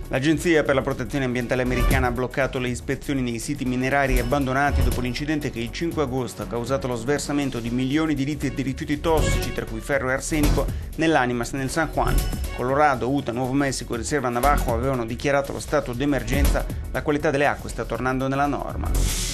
L'Agenzia per la Protezione Ambientale americana ha bloccato le ispezioni nei siti minerari abbandonati dopo l'incidente che il 5 agosto ha causato lo sversamento di milioni di litri di rifiuti tossici, tra cui ferro e arsenico, nell'Animas nel San Juan. Colorado, Utah, Nuovo Messico e Riserva Navajo avevano dichiarato lo stato d'emergenza. La qualità delle acque sta tornando nella norma.